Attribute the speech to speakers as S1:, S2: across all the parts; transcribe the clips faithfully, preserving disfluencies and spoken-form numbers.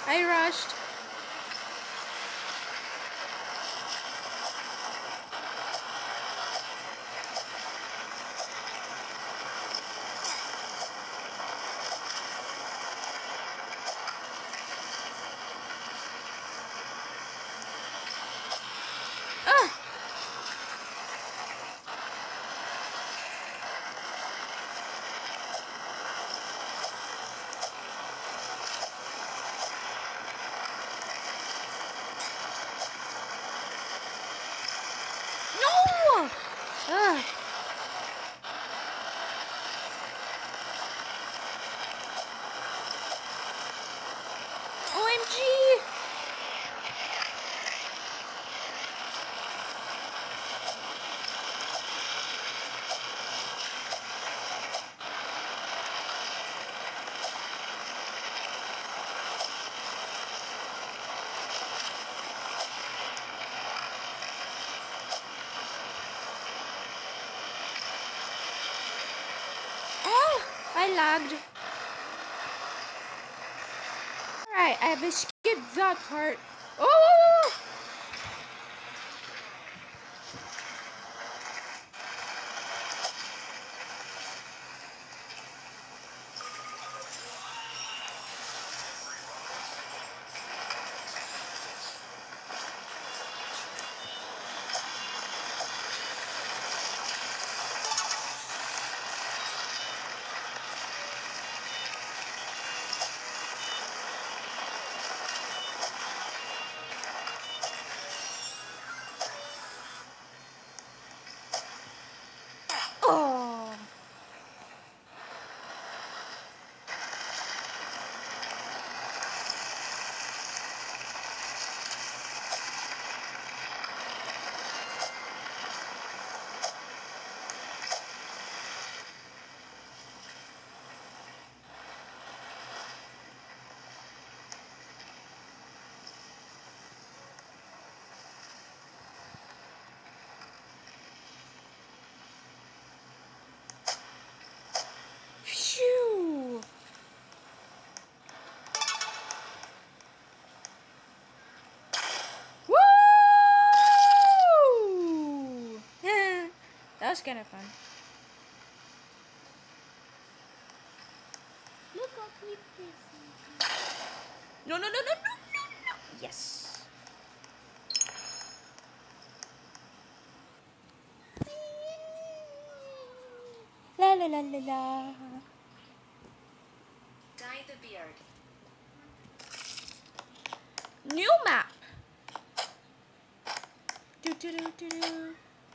S1: I rushed. Ah! No! Ah! O M G! Oh! I lagged. Alright, I have skipped that part. Oh! Oh! Phew! Woo! That was kind of fun.
S2: Look up me, please.
S1: No, no, no, no, no, no, no. Yes. La la la la la.
S3: Dye the beard.
S1: New map. Do do do do do.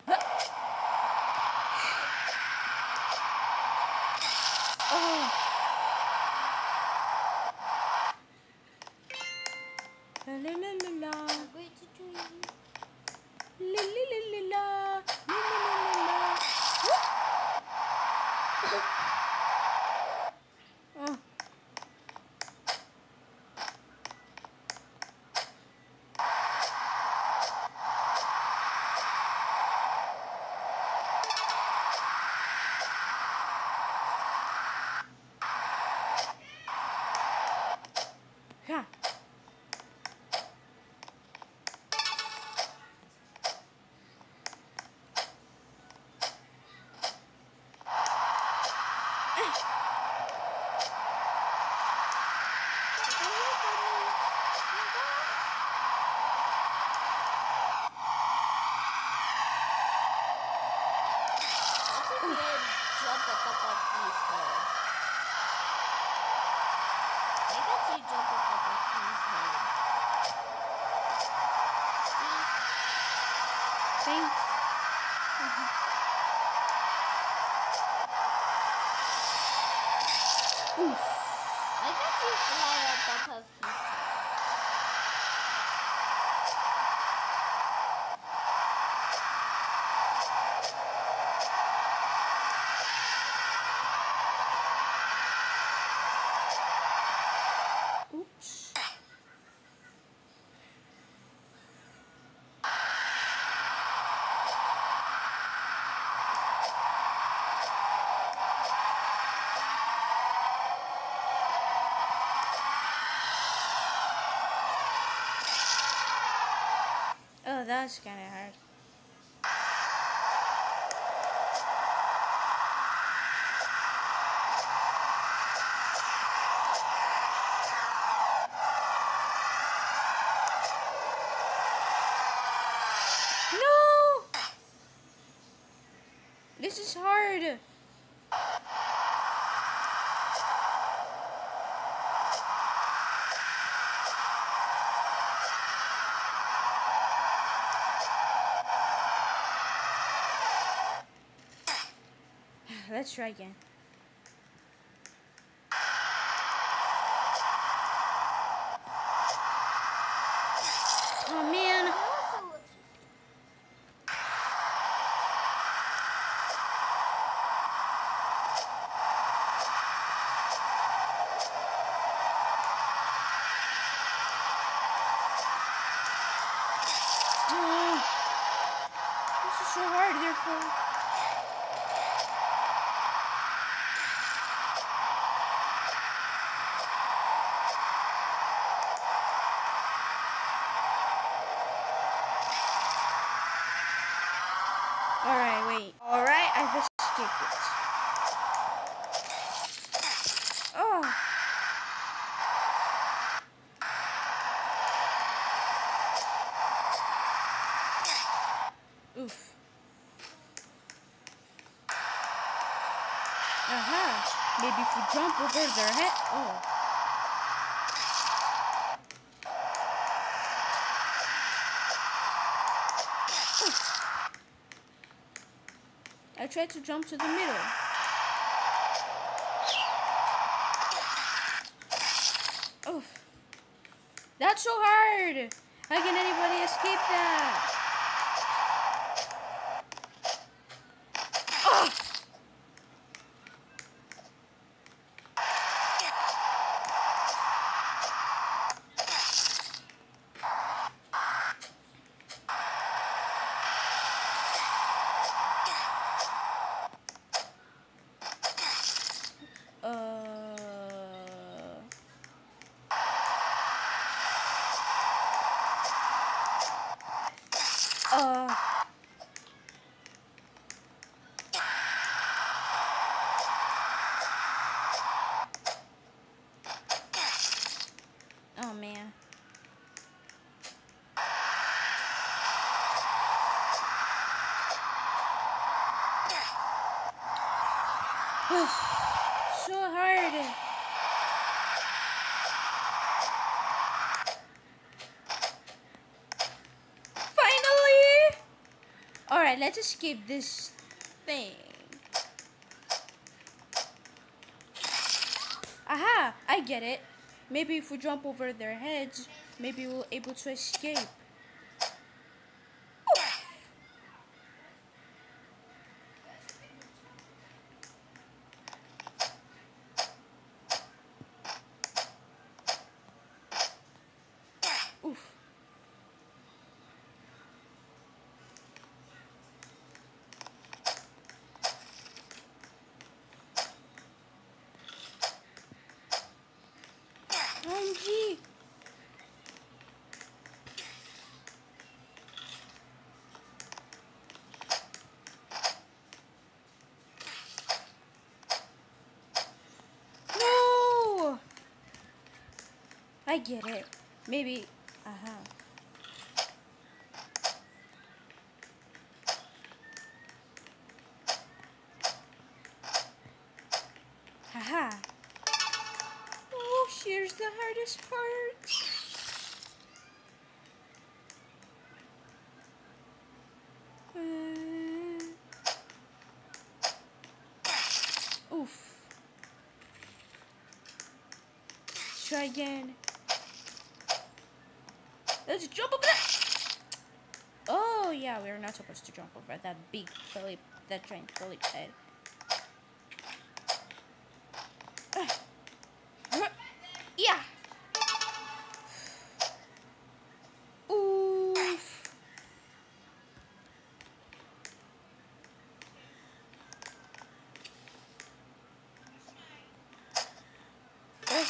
S1: Oh. La la la la la.
S2: I'm going to join you.
S1: La la la la la. La la la la la. Oh. Yeah.
S2: Jump at the top of his head. I can see jump at the top of his head. See?
S1: Thanks. Oof.
S2: I can see fly at the top of his head.
S1: Oops. Oh, that's kind of hard. No! This is hard. Let's try again. Oh man. Oh, this is so hard, therefore. Alright, wait. Alright, I've escaped it. Oh. Oof. Aha. Maybe if we jump over their head. Oh. Oof. I tried to jump to the middle. Oof. That's so hard. How can anybody escape that? Oh. Uh. Oh man. So hard. Finally! Alright, let's escape this thing. Aha! I get it. Maybe if we jump over their heads, maybe we'll be able to escape. Oof. O M G! No! I get it. Maybe. Uh-huh. Haha. Oh, here's the hardest part. Uh, oof. Try again. Let's jump over that. Oh yeah, we're not supposed to jump over that big Philip, that giant Philip head. Uh, yeah. Oof. Oh.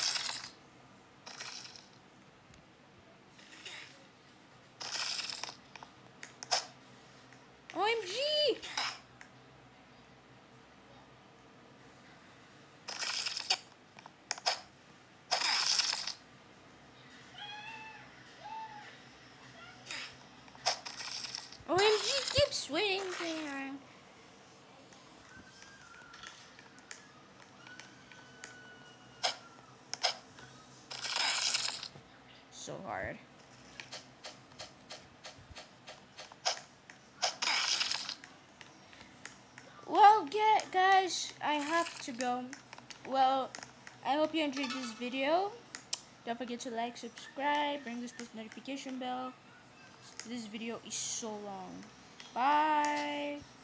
S1: swing thing around. So hard. Well, get guys, I have to go. Well, I hope you enjoyed this video. Don't forget to like, subscribe, ring this post notification bell. This video is so long. Bye.